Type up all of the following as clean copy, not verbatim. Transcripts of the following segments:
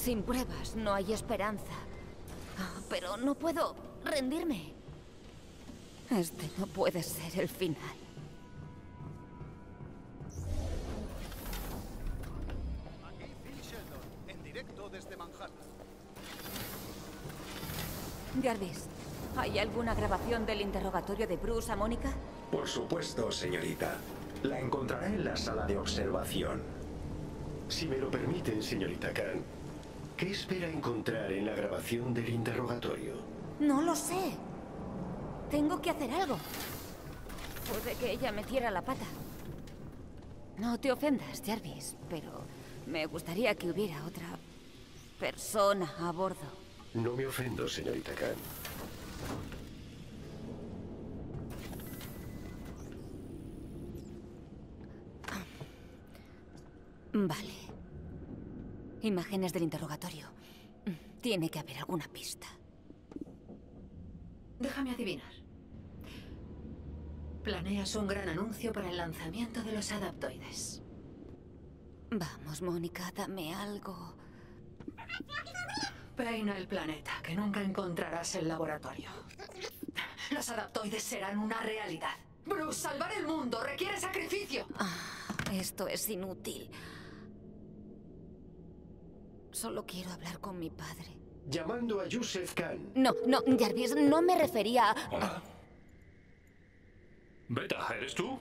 Sin pruebas no hay esperanza. Pero no puedo rendirme. Este no puede ser el final. Aquí Phil Sheldon, en directo desde Manhattan. Jarvis, ¿hay alguna grabación del interrogatorio de Bruce a Mónica? Por supuesto, señorita. La encontrará en la sala de observación. Si me lo permite, señorita Khan, ¿qué espera encontrar en la grabación del interrogatorio? No lo sé. Tengo que hacer algo. Puede que ella metiera la pata. No te ofendas, Jarvis, pero me gustaría que hubiera otra persona a bordo. No me ofendo, señorita Khan. Vale. Imágenes del interrogatorio. Tiene que haber alguna pista. Déjame adivinar. Planeas un gran anuncio para el lanzamiento de los adaptoides. Vamos, Mónica, dame algo. Peina el planeta, que nunca encontrarás el laboratorio. Los adaptoides serán una realidad. Bruce, salvar el mundo requiere sacrificio. Esto es inútil. Solo quiero hablar con mi padre. Llamando a Yusef Khan. No, Jarvis, no me refería a... Hola. Beta, ¿eres tú?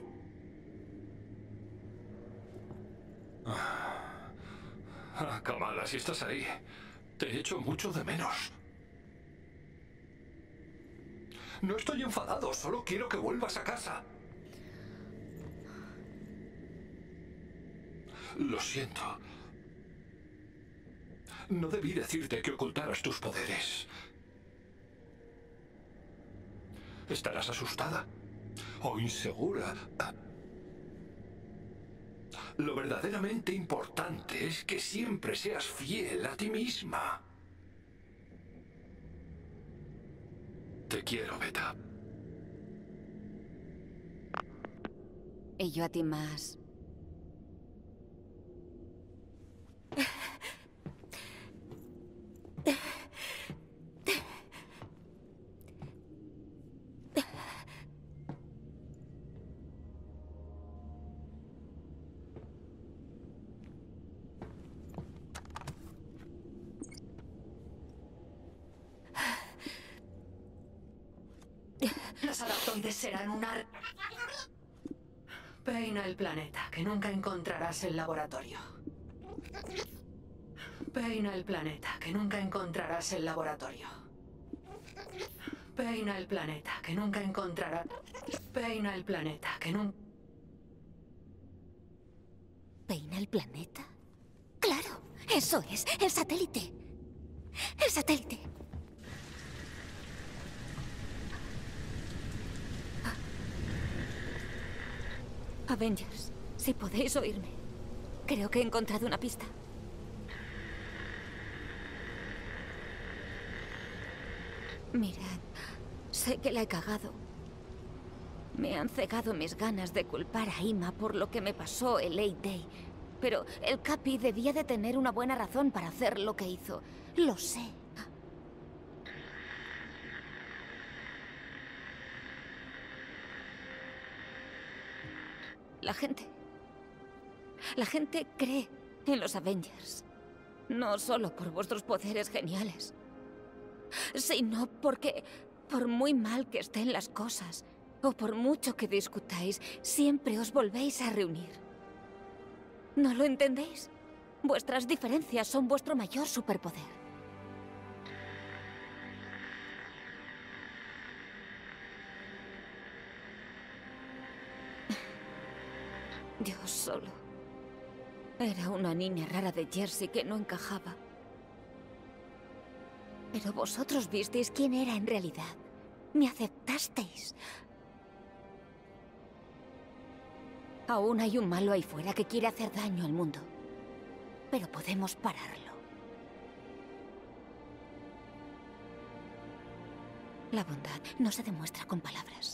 Kamala, si estás ahí, te echo mucho de menos. No estoy enfadado, solo quiero que vuelvas a casa. Lo siento. No debí decirte que ocultaras tus poderes. Estarás asustada o insegura. Lo verdaderamente importante es que siempre seas fiel a ti misma. Te quiero, Beta. Y yo a ti más. Los adaptoides serán una... Peina el planeta, que nunca encontrarás el laboratorio. Peina el planeta, que nunca encontrarás el laboratorio. Peina el planeta, que nunca encontrarás... Peina el planeta, que nunca... ¿Peina el planeta? ¡Claro! ¡Eso es! ¡El satélite! ¡El satélite! Avengers, si podéis oírme. Creo que he encontrado una pista. Mirad, sé que la he cagado. Me han cegado mis ganas de culpar a Ima por lo que me pasó el 8-Day. Pero el Capi debía de tener una buena razón para hacer lo que hizo. Lo sé. La gente cree en los Avengers. No solo por vuestros poderes geniales, sino porque, por muy mal que estén las cosas, o por mucho que discutáis, siempre os volvéis a reunir. ¿No lo entendéis? Vuestras diferencias son vuestro mayor superpoder. Yo solo era una niña rara de Jersey que no encajaba. Pero vosotros visteis quién era en realidad. Me aceptasteis. Aún hay un malo ahí fuera que quiere hacer daño al mundo. Pero podemos pararlo. La bondad no se demuestra con palabras,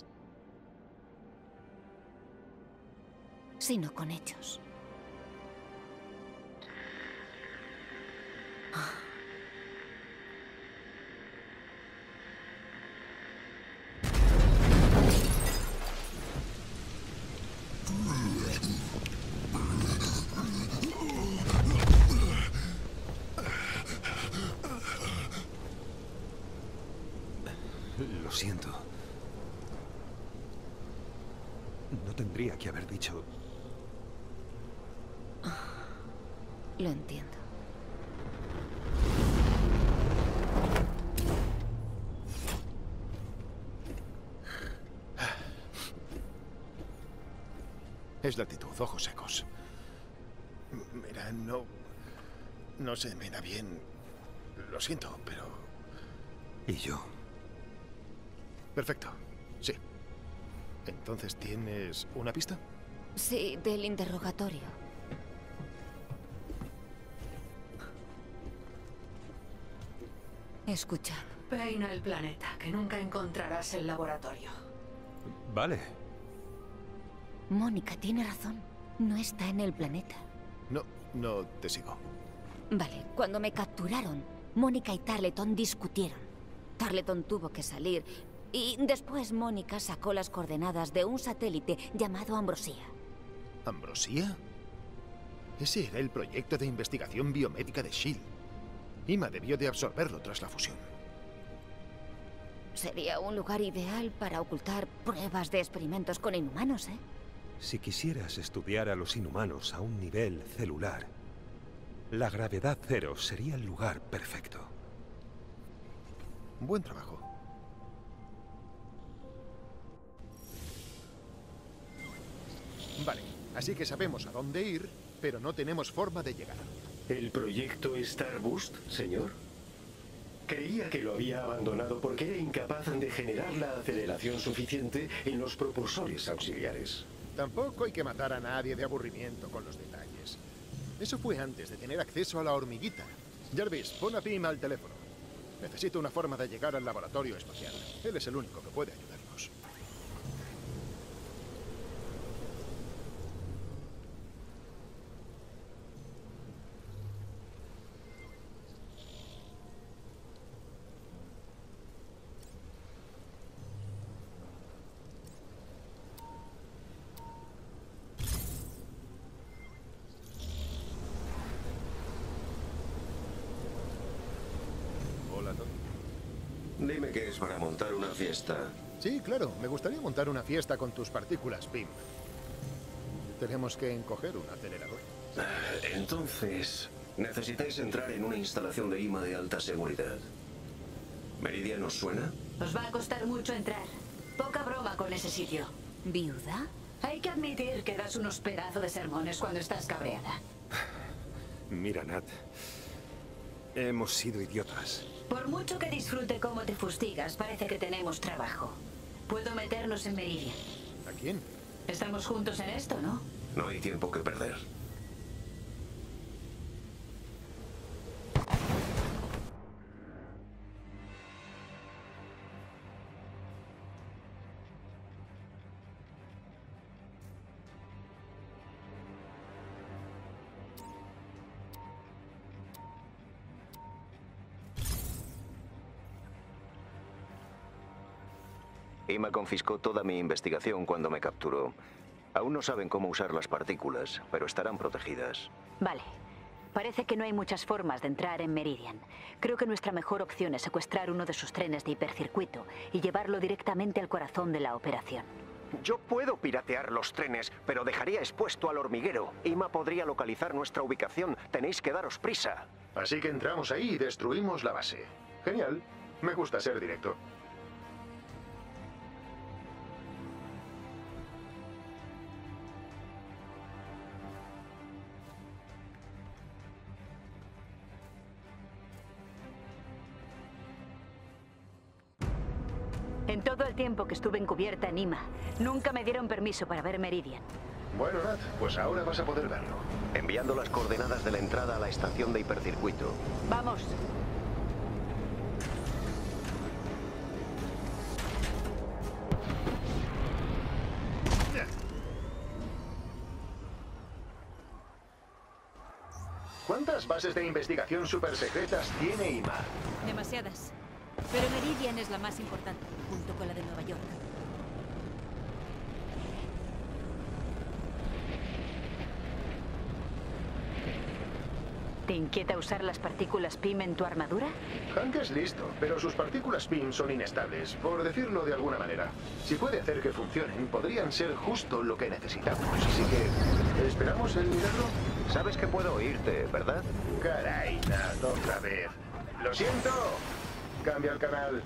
sino con hechos. Lo siento. No tendría que haber dicho... Lo entiendo. Es la actitud, ojos secos. Mira, no se me da bien. Lo siento, pero... ¿Y yo? Perfecto, sí. Entonces, ¿tienes una pista? Sí, del interrogatorio. Escucha. Peina el planeta, que nunca encontrarás el laboratorio. Vale. Mónica tiene razón. No está en el planeta. No te sigo. Vale, cuando me capturaron, Mónica y Tarleton discutieron. Tarleton tuvo que salir y después Mónica sacó las coordenadas de un satélite llamado Ambrosía. ¿Ambrosía? Ese era el proyecto de investigación biomédica de S.H.I.E.L.D. Ima debió de absorberlo tras la fusión. Sería un lugar ideal para ocultar pruebas de experimentos con inhumanos, ¿eh? Si quisieras estudiar a los inhumanos a un nivel celular, la gravedad cero sería el lugar perfecto. Buen trabajo. Vale, así que sabemos a dónde ir, pero no tenemos forma de llegar. ¿El proyecto Starboost, señor? Creía que lo había abandonado porque era incapaz de generar la aceleración suficiente en los propulsores auxiliares. Tampoco hay que matar a nadie de aburrimiento con los detalles. Eso fue antes de tener acceso a la hormiguita. Jarvis, pon a Pym al teléfono. Necesito una forma de llegar al laboratorio espacial. Él es el único que puede ayudarnos. Hola, Tom. Dime que es para montar una fiesta. Sí, claro. Me gustaría montar una fiesta con tus partículas, Pym. Tenemos que encoger un acelerador. Entonces, necesitáis entrar en una instalación de IMA de alta seguridad. ¿Meridian os suena? Os va a costar mucho entrar. Poca broma con ese sitio. ¿Viuda? Hay que admitir que das unos pedazos de sermones cuando estás cabreada. Mira, Nat. Hemos sido idiotas. Por mucho que disfrute cómo te fustigas, parece que tenemos trabajo. Puedo meternos en Meridian. ¿A quién? Estamos juntos en esto, ¿no? No hay tiempo que perder. IMA confiscó toda mi investigación cuando me capturó. Aún no saben cómo usar las partículas, pero estarán protegidas. Vale. Parece que no hay muchas formas de entrar en Meridian. Creo que nuestra mejor opción es secuestrar uno de sus trenes de hipercircuito y llevarlo directamente al corazón de la operación. Yo puedo piratear los trenes, pero dejaría expuesto al hormiguero. IMA podría localizar nuestra ubicación. Tenéis que daros prisa. Así que entramos ahí y destruimos la base. Genial. Me gusta ser directo. En todo el tiempo que estuve encubierta en IMA, nunca me dieron permiso para ver Meridian. Bueno, Nat, pues ahora vas a poder verlo. Enviando las coordenadas de la entrada a la estación de hipercircuito. ¡Vamos! ¿Cuántas bases de investigación supersecretas tiene IMA? Demasiadas. Pero Meridian es la más importante, junto con la de Nueva York. Te inquieta usar las partículas PIM en tu armadura? Hank es listo, pero sus partículas PIM son inestables, por decirlo de alguna manera. Si puede hacer que funcionen, podrían ser justo lo que necesitamos. Así que, ¿esperamos el milagro? Sabes que puedo oírte, ¿verdad? Caray, Nat, otra vez. ¡Lo siento! Cambia el canal.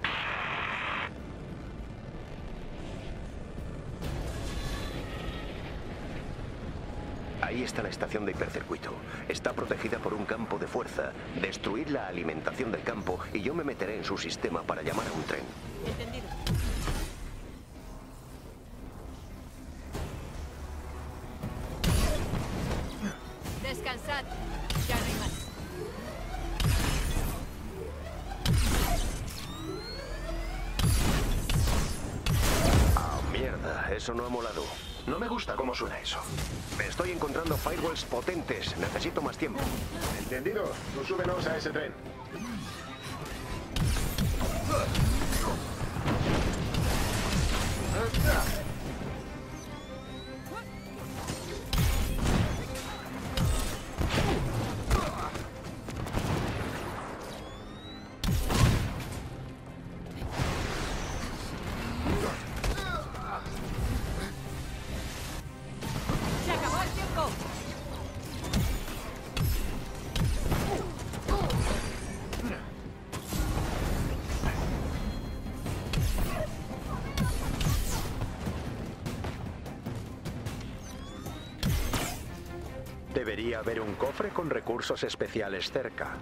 Ahí está la estación de hipercircuito. Está protegida por un campo de fuerza. Destruir la alimentación del campo y yo me meteré en su sistema para llamar a un tren. Entendido. Descansad. Ya no hay más. Ah, mierda. Eso no ha molado. No me gusta cómo suena eso. Me estoy encontrando firewalls potentes. Necesito más tiempo. ¿Entendido? Tú súbenos a ese tren. ¡Se acabó el tiempo! Debería haber un cofre con recursos especiales cerca.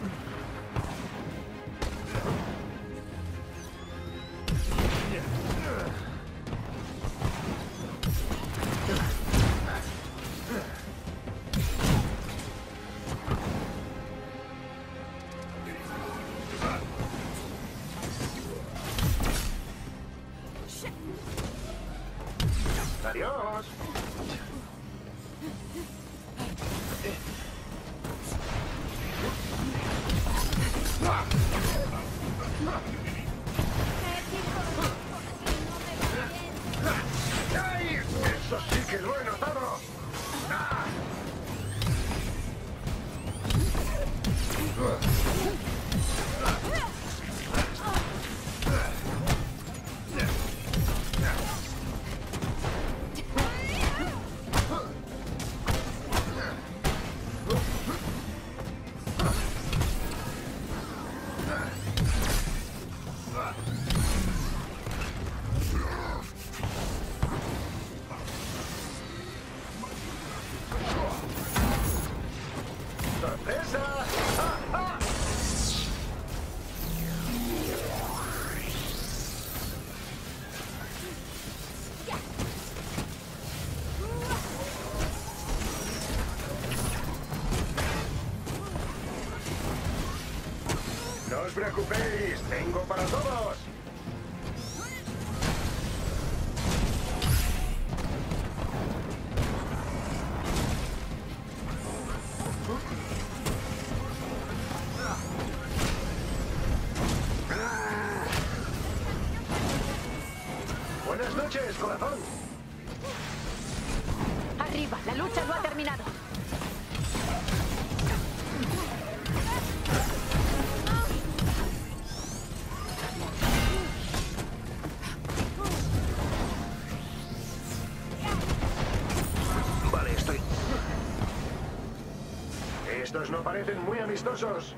¡Adiós! ¡Ay! ¡Eso sí que lo he notado! ¡Ah! ¡Sorpresa! ¡Ah, ah! No os preocupéis, tengo para todos. Buenas noches, corazón. Arriba, la lucha no ha terminado. Vale, estoy... Estos no parecen muy amistosos.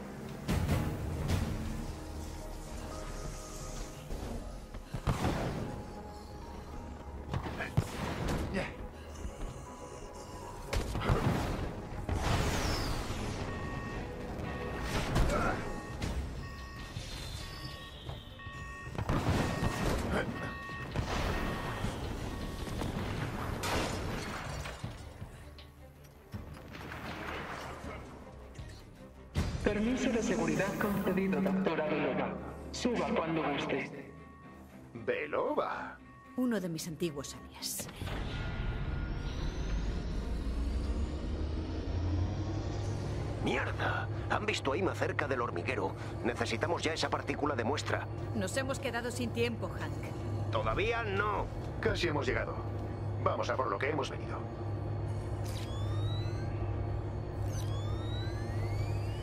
Permiso de seguridad concedido, doctora Belova. Suba cuando guste. Belova. Uno de mis antiguos alias. ¡Mierda! Han visto a Ima cerca del hormiguero. Necesitamos ya esa partícula de muestra. Nos hemos quedado sin tiempo, Hank. Todavía no. Casi hemos llegado. Vamos a por lo que hemos venido.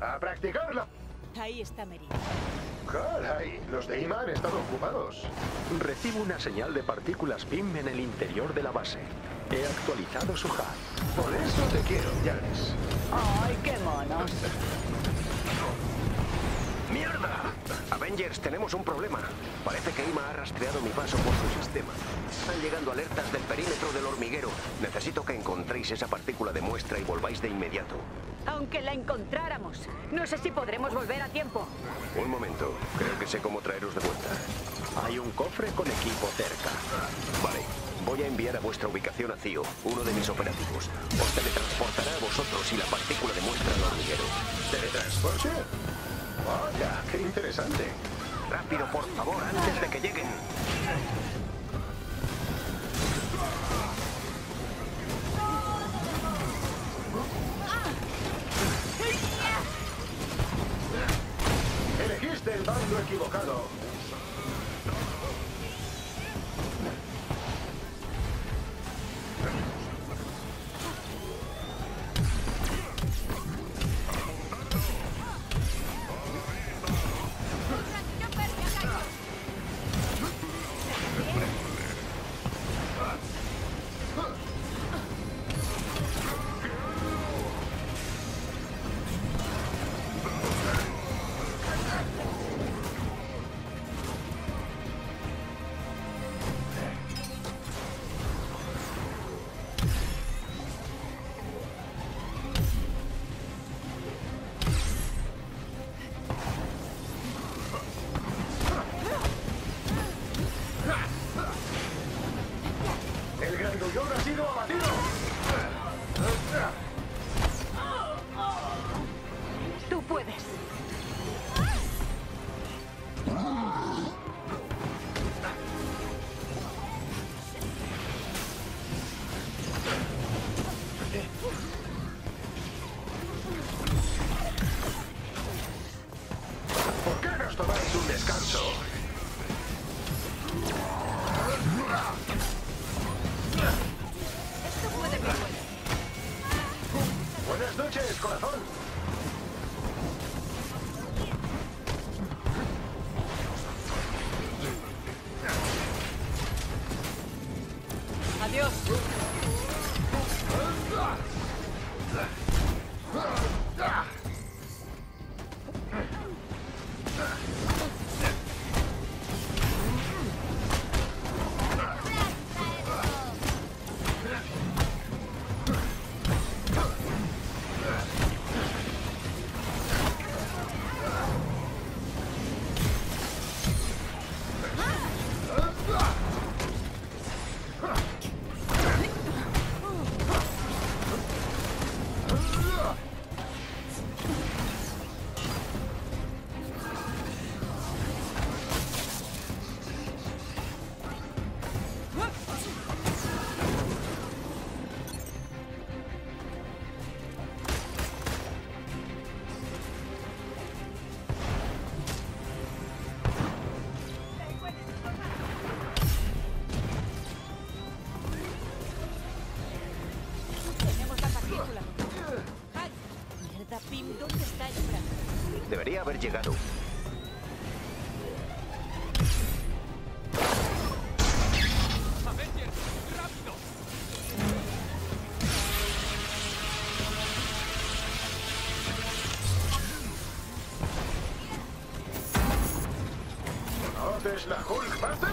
¡A practicarla! Ahí está Meridian. ¡Caray! Los de IMA han estado ocupados. Recibo una señal de partículas PIM en el interior de la base. He actualizado su HUD. Por eso te quiero, Jarvis. ¡Ay, qué mono! ¡Mierda! Avengers, tenemos un problema. Parece que IMA ha rastreado mi paso por su sistema. Están llegando alertas del perímetro del hormiguero. Necesito que encontréis esa partícula de muestra y volváis de inmediato. Aunque la encontráramos, no sé si podremos volver a tiempo. Un momento, creo que sé cómo traeros de vuelta. Hay un cofre con equipo cerca. Vale, voy a enviar a vuestra ubicación a Cío, uno de mis operativos. Os teletransportará a vosotros y la partícula de muestra al hormiguero. ¿Teletransporte? Vaya, qué interesante. Rápido, por favor, antes de que lleguen. Elegiste el bando equivocado. El grandullón ha sido abatido. Tú puedes. ¿Por qué no os tomáis un descanso? Buenas noches, corazón. Adiós. Tenemos la partícula. ¡Ay! Mierda, Pim, ¿dónde está el plan? Debería haber llegado. ¡Avengers! ¡Rápido! ¿Conoces la Hulkbuster?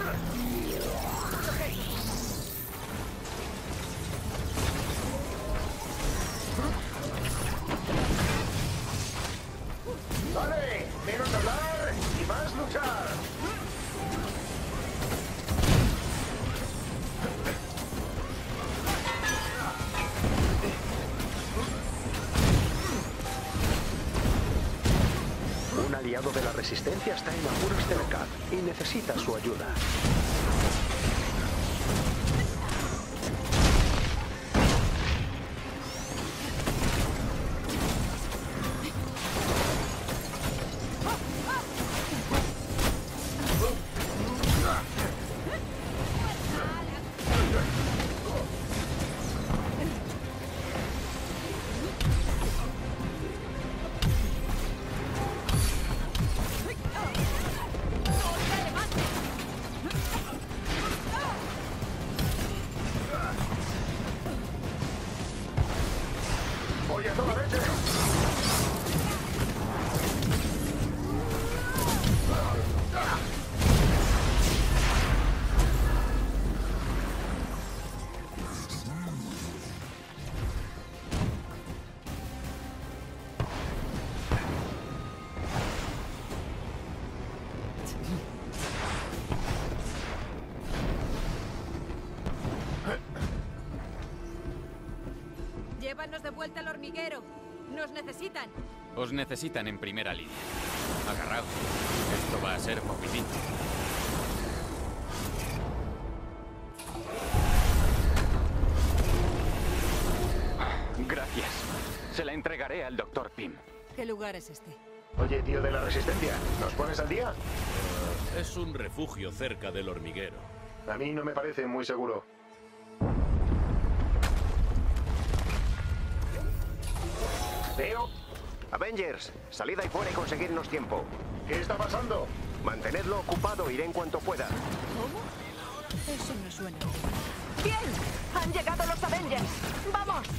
Vale, menos hablar y más luchar. Un aliado de la Resistencia está en apuros cerca y necesita su ayuda. Traednos de vuelta al hormiguero. Nos necesitan. Os necesitan en primera línea. Agarraos. Esto va a ser movidito. Gracias. Se la entregaré al Dr. Pym. ¿Qué lugar es este? Oye, tío de la Resistencia, ¿nos pones al día? Es un refugio cerca del hormiguero. A mí no me parece muy seguro. Veo. Avengers, salid ahí fuera y conseguirnos tiempo. ¿Qué está pasando? Mantenedlo ocupado, iré en cuanto pueda. ¿Cómo? Eso no suena. ¡Bien! ¡Han llegado los Avengers! ¡Vamos!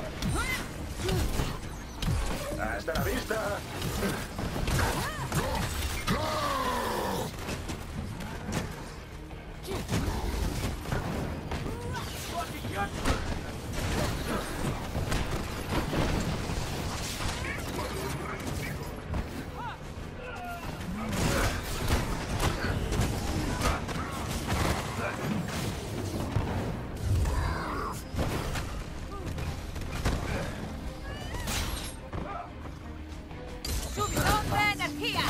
¡Hasta la vista! ¡Subidón de energía!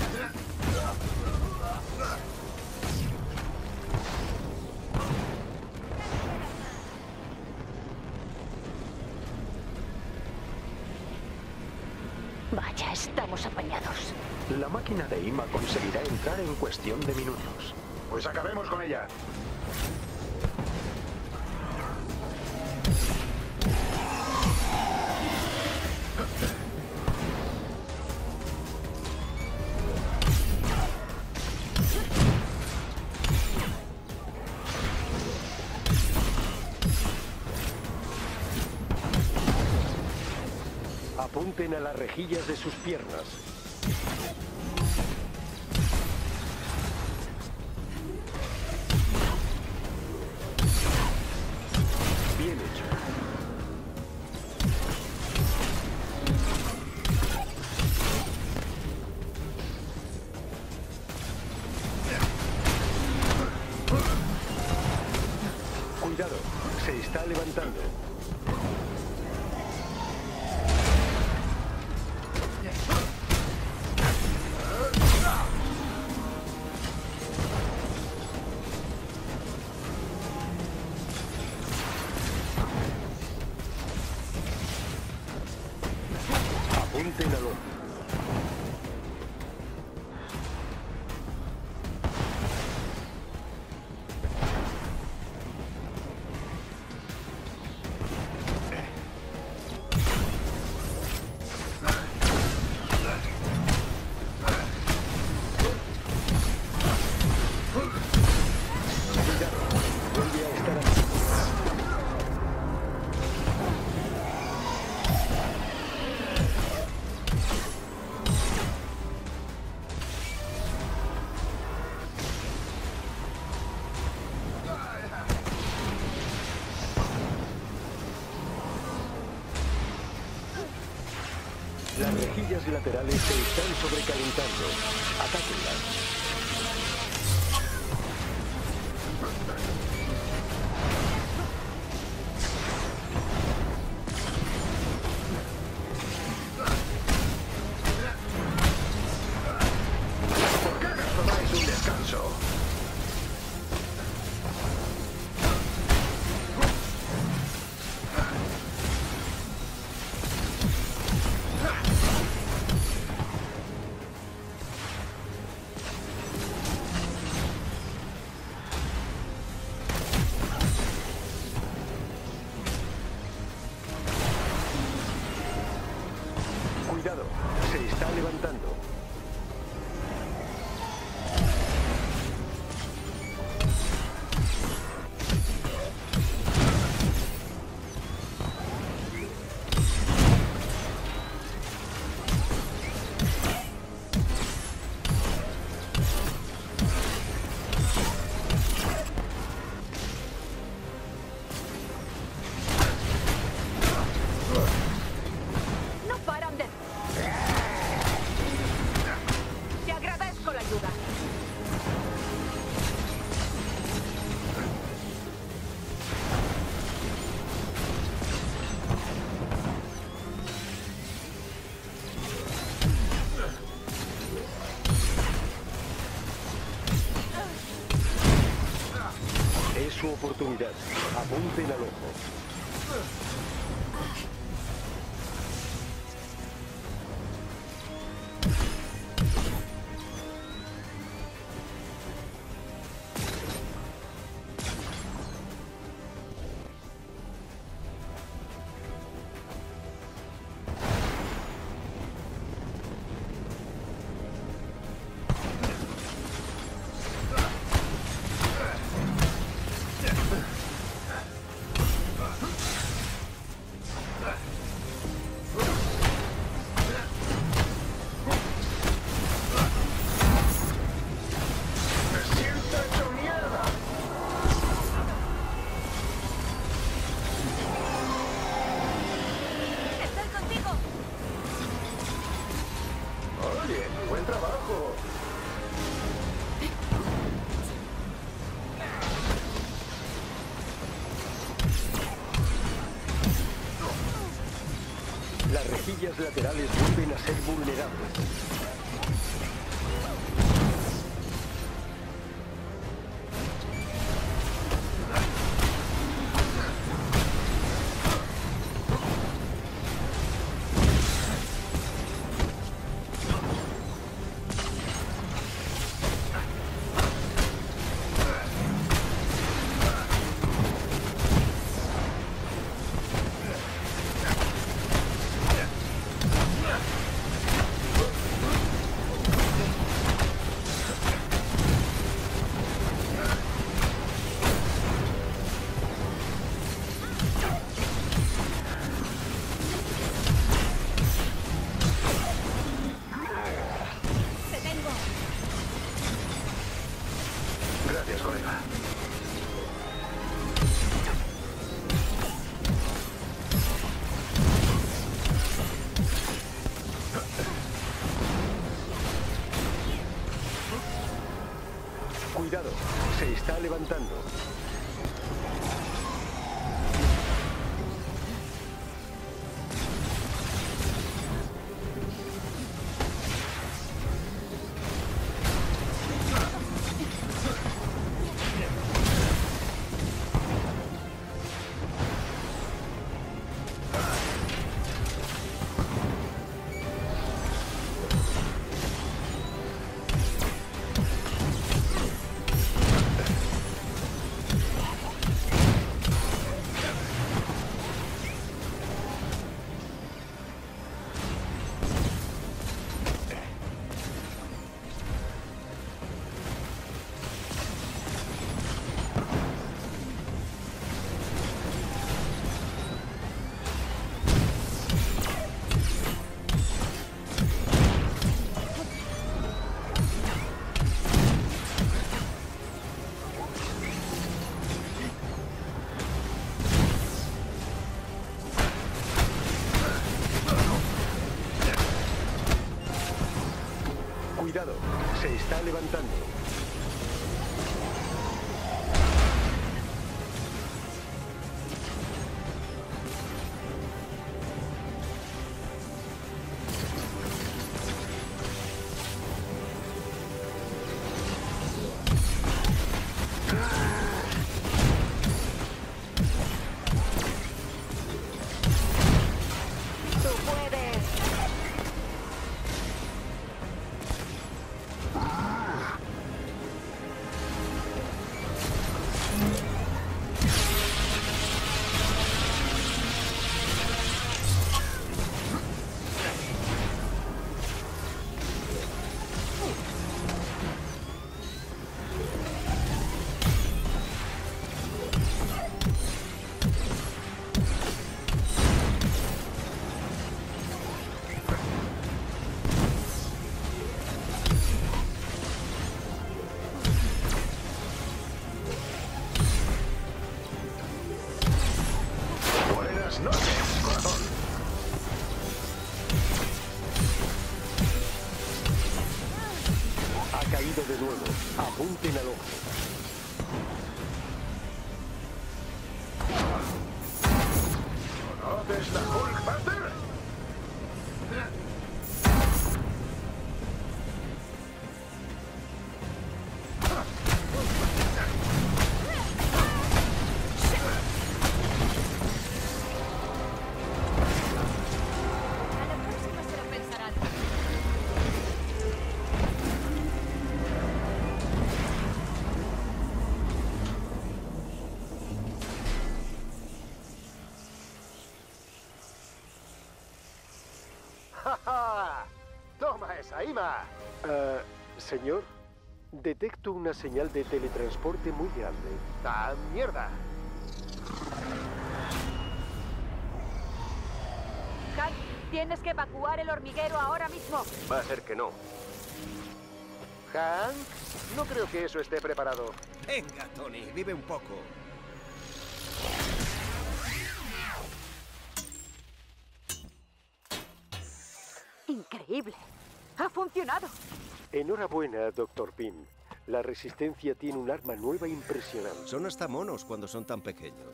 Vaya, estamos apañados. La máquina de IMA conseguirá entrar en cuestión de minutos. Pues acabemos con ella. Apunten a las rejillas de sus piernas. Bien hecho. Cuidado, se está levantando. Apunten al hombro. Cuidado, vuelve a estar aquí. Las rejillas laterales se están sobrecalentando. Atáquenlas. ¿Por qué no tomáis un descanso? Cuidado, se está levantando. es su oportunidad. Apunten al ojo. ¡Buen trabajo! Las rejillas laterales vuelven a ser vulnerables. Gracias, colega. Cuidado, se está levantando. Cuidado, se está levantando. Buenas noches, corazón. Ha caído de nuevo. Apunten al ojo. ¿Conoces la Hulkbuster? Ima! Señor, detecto una señal de teletransporte muy grande. ¡Ah, mierda! Hank, tienes que evacuar el hormiguero ahora mismo. Va a ser que no. Hank, no creo que eso esté preparado. Venga, Tony, vive un poco. Increíble. Ha funcionado. Enhorabuena, Dr. Pym. La Resistencia tiene un arma nueva impresionante. Son hasta monos cuando son tan pequeños.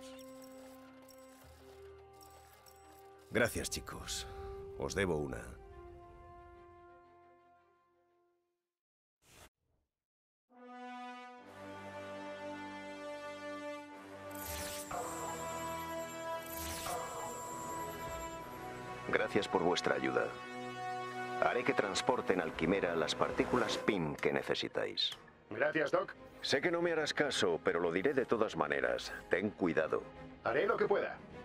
Gracias, chicos. Os debo una. Gracias por vuestra ayuda. Haré que transporten al Quimera las partículas Pym que necesitáis. Gracias, Doc. Sé que no me harás caso, pero lo diré de todas maneras. Ten cuidado. Haré lo que pueda.